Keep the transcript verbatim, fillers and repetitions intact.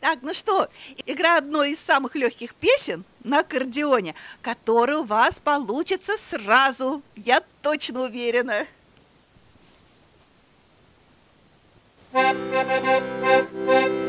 Так, ну что, игра одной из самых легких песен на аккордеоне, которая у вас получится сразу, я точно уверена. Thank you.